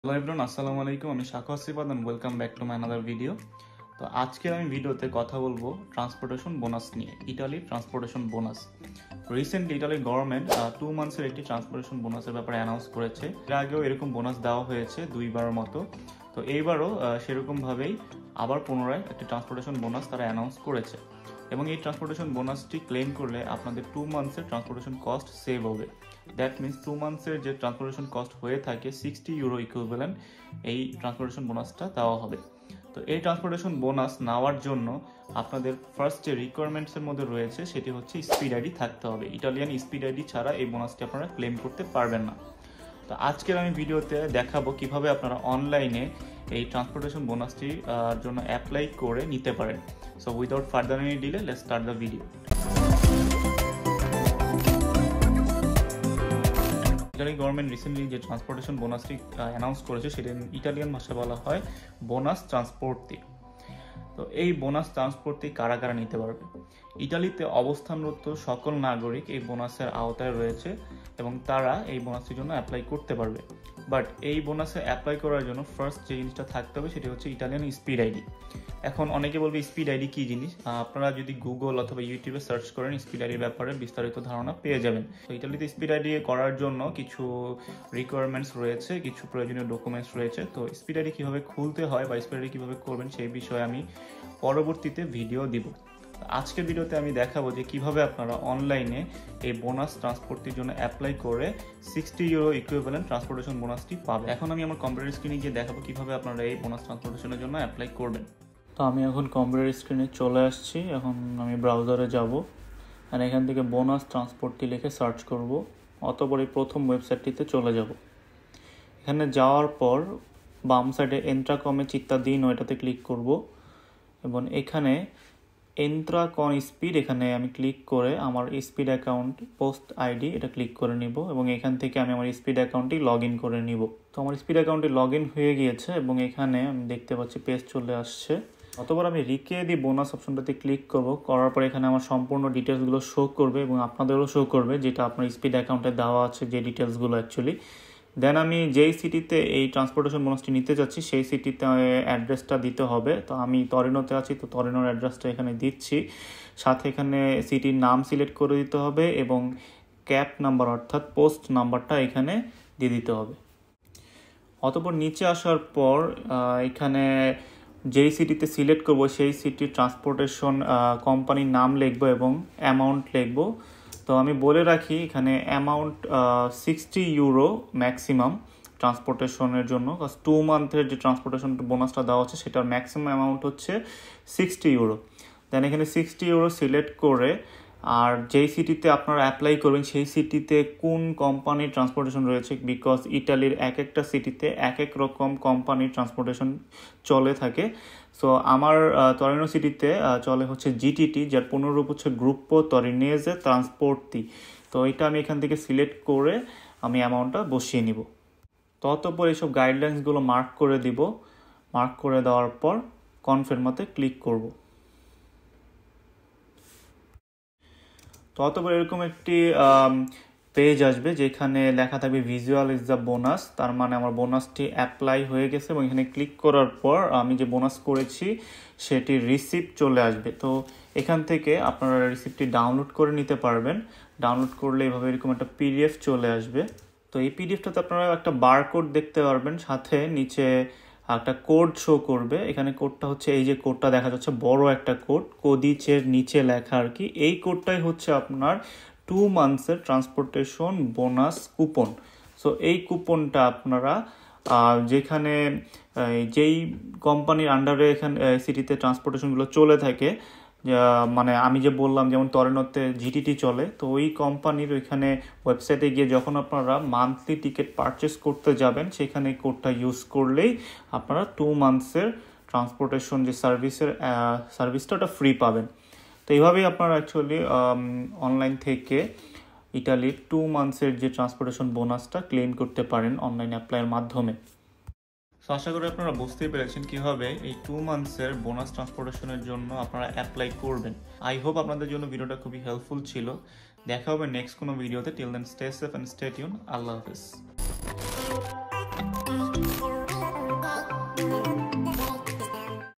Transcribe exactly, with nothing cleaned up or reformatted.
Hello everyone, আসসালামু আলাইকুম। আমি Sakhawat and welcome back to my another video. তো আজকে আমি ভিডিওতে কথা বলবো ট্রান্সপোর্টেশন বোনাস নিয়ে, ইতালি ট্রান্সপোর্টেশন বোনাস। রিসেন্টলি ইতালির গভর্নমেন্ট টু মান্থসের একটি ট্রান্সপোর্টেশন বোনাসের ব্যাপারে অ্যানাউন্স করেছে। এর আগেও এরকম বোনাস দেওয়া হয়েছে দুইবারের মতো। তো এইবারও সেরকমভাবেই আবার পুনরায় একটি ট্রান্সপোর্টেশন বোনাস তারা অ্যানাউন্স করেছে এবং এই ট্রান্সপোর্টেশন বোনাসটি ক্লেম করলে আপনাদের টু মান্থসের ট্রান্সপোর্টেশন কস্ট সেভ হবে। দ্যাট মিনস টু মান্থসের যে ট্রান্সপোর্টেশন কস্ট হয়ে থাকে সিক্সটি ইউরো ইকুইভ্যালেন্ট এই ট্রান্সপোর্টেশন বোনাসটা দেওয়া হবে। তো এই ট্রান্সপোর্টেশন বোনাস নেওয়ার জন্য আপনাদের ফার্স্ট যে রিকোয়ারমেন্টসের মধ্যে রয়েছে সেটি হচ্ছে স্পিড আইডি থাকতে হবে। ইটালিয়ান স্পিড আইডি ছাড়া এই বোনাসটি আপনারা ক্লেম করতে পারবেন না। তো আজকের আমি ভিডিওতে দেখাবো কিভাবে আপনারা অনলাইনে এই ট্রান্সপোর্টেশন বোনাসটি জন্য অ্যাপ্লাই করে নিতে পারেন। So without further any delay let's start the video. Italy government recently যে ট্রান্সপোর্টেশন বোনাসটি অ্যানাউন্স করেছে সেটা ইটালিয়ান ভাষায় বলা হয় বোনাস ট্রান্সপোর্তি। তো এই বোনাস ট্রান্সপোর্টি কারা কারা নিতে পারবে? ইটালিতে অবস্থানরত সকল নাগরিক এই বোনাসের আওতায় রয়েছে এবং তারা এই বোনাসটির জন্য অ্যাপ্লাই করতে পারবে। বাট এই বোনাসে অ্যাপ্লাই করার জন্য ফার্স্ট যে জিনিসটা থাকতে হবে সেটি হচ্ছে ইটালিয়ান স্পিড আইডি। এখন অনেকে বলবে স্পিড আইডি কী জিনিস? আপনারা যদি গুগল অথবা ইউটিউবে সার্চ করেন স্পিড আইডির ব্যাপারে বিস্তারিত ধারণা পেয়ে যাবেন। তো ইটালিতে স্পিড আইডি করার জন্য কিছু রিকোয়ারমেন্টস রয়েছে, কিছু প্রয়োজনীয় ডকুমেন্টস রয়েছে। তো স্পিড আইডি কীভাবে খুলতে হয় বা স্পিড আইডি কীভাবে করবেন সেই বিষয়ে আমি পরবর্তীতে ভিডিও দিব। আজকের ভিডিওতে আমি দেখাবো যে কিভাবে আপনারা অনলাইনে এই বোনাস ট্রান্সপোর্টের জন্য অ্যাপ্লাই করে সিক্সটি ইউরো ইকুইভ্যালেন্ট ট্রান্সপোর্টেশন বোনাসটি পাবে। এখন আমি আমার কম্পিউটার স্ক্রিনে গিয়ে দেখাবো কিভাবে আপনারা এই বোনাস ট্রান্সপোর্টেশনের জন্য অ্যাপ্লাই করবেন। তো আমি এখন কম্পিউটার স্ক্রিনে চলে আসছি। এখন আমি ব্রাউজারে যাব আর এখান থেকে বোনাস ট্রান্সপোর্টটি লিখে সার্চ করব। অতঃপর এই প্রথম ওয়েবসাইটটিতে চলে যাব। এখানে যাওয়ার পর বাম সাইডে এন্ট্রা কমে চিত্তা দিন ওইটাতে ক্লিক করব এবং এখানে এন্ট্রা কন স্পিড এখানে আমি ক্লিক করে আমার স্পিড অ্যাকাউন্ট পোস্ট আইডি এটা ক্লিক করে নিব এবং এখান থেকে আমি আমার স্পিড অ্যাকাউন্টটি লগ ইন করে নিব। তো আমার স্পিড অ্যাকাউন্টটি লগ ইন হয়ে গিয়েছে এবং এখানে আমি দেখতে পাচ্ছি পেজ চলে আসছে। অতবার আমি রিকে দি বোনাস অপশনটাতে ক্লিক করব। করার পর এখানে আমার সম্পূর্ণ ডিটেলসগুলো শো করবে এবং আপনাদেরও শো করবে যেটা আপনার স্পিড অ্যাকাউন্টে দেওয়া আছে যে ডিটেলসগুলো অ্যাকচুয়ালি। দেন আমি যেই সিটিতে এই ট্রান্সপোর্টেশন বোনাসটি নিতে যাচ্ছি সেই সিটিতে অ্যাড্রেসটা দিতে হবে। তো আমি তরিনোতে আছি, তো তরিনোর অ্যাড্রেসটা এখানে দিচ্ছি। সাথে এখানে সিটির নাম সিলেক্ট করে দিতে হবে এবং ক্যাপ নাম্বার অর্থাৎ পোস্ট নাম্বারটা এখানে দিয়ে দিতে হবে। অতঃপর নিচে আসার পর এখানে যেই সিটিতে সিলেক্ট করব সেই সিটির ট্রান্সপোর্টেশন কোম্পানির নাম লিখব এবং অ্যামাউন্ট লিখব। তো আমি বলে রাখি এখানে অ্যামাউন্ট সিক্সটি ইউরো ম্যাক্সিমাম ট্রান্সপোর্টেশনের জন্য। টু মান্থের যে ট্রান্সপোর্টেশন বোনাসটা দেওয়া হচ্ছে সেটার ম্যাক্সিমাম অ্যামাউন্ট হচ্ছে সিক্সটি ইউরো। দেন এখানে সিক্সটি ইউরো সিলেক্ট করে আর যেই সিটিতে আপনারা অ্যাপ্লাই করবেন সেই সিটিতে কোন কোম্পানির ট্রান্সপোর্টেশন রয়েছে, বিকজ ইটালির এক একটা সিটিতে এক এক রকম কোম্পানির ট্রান্সপোর্টেশন চলে থাকে। সো আমার তরিনো সিটিতে চলে হচ্ছে জিটিটি, যার পুনরূপ হচ্ছে গ্রুপ্পো তরিনেজে ট্রান্সপোর্টি। তো এটা আমি এখান থেকে সিলেক্ট করে আমি অ্যামাউন্টটা বসিয়ে নিব। ততপর এইসব গাইডলাইন্সগুলো মার্ক করে দিব। মার্ক করে দেওয়ার পর কনফার্মতে ক্লিক করব। তো অতপর এরকম একটি পেজ আসবে যেখানে লেখা থাকবে ভিজুয়াল ইজ দ্য বোনাস, তার মানে আমার বোনাসটি অ্যাপ্লাই হয়ে গেছে এবং এখানে ক্লিক করার পর আমি যে বোনাস করেছি সেটির রিসিপ্ট চলে আসবে। তো এখান থেকে আপনারা রিসিপ্টটি ডাউনলোড করে নিতে পারবেন। ডাউনলোড করলে এভাবে এরকম একটা পিডিএফ চলে আসবে। তো এই পিডিএফটাতে আপনারা একটা বারকোড দেখতে পারবেন, সাথে নিচে একটা কোড শো করবে। এখানে কোডটা হচ্ছে এই যে কোডটা দেখা যাচ্ছে বড় একটা কোড, কোদিচের নিচে লেখা আর কি। এই কোডটাই হচ্ছে আপনার টু মান্থসের ট্রান্সপোর্টেশন বোনাস কুপন। সো এই কুপনটা আপনারা যেখানে যেই কোম্পানির আন্ডারে এখানে সিটিতে ট্রান্সপোর্টেশনগুলো চলে থাকে, মানে আমি যে বললাম যেমন তরিনোতে জিটিটি চলে, তো ওই কোম্পানির ওইখানে ওয়েবসাইটে গিয়ে যখন আপনারা মান্থলি টিকিট পারচেস করতে যাবেন সেখানে কোডটা ইউজ করলেই আপনারা টু মান্থসের ট্রান্সপোর্টেশন যে সার্ভিসের সার্ভিসটা ওটা ফ্রি পাবেন। তো এইভাবেই আপনারা অ্যাকচুয়ালি অনলাইন থেকে ইটালির টু মান্থসের যে ট্রান্সপোর্টেশন বোনাসটা ক্লেম করতে পারেন অনলাইন অ্যাপ্লাইয়ের মাধ্যমে। সো আশা করি আপনারা বুঝতেই পেরেছেন কিভাবে এই টু মান্থসের বোনাস ট্রান্সপোর্টেশনের জন্য আপনারা অ্যাপ্লাই করবেন। আই হোপ আপনাদের জন্য ভিডিওটা খুবই হেল্পফুল ছিল। দেখা হবে নেক্সট কোনো ভিডিওতে। Till then stay safe and stay tune. আল্লাহ হাফেজ।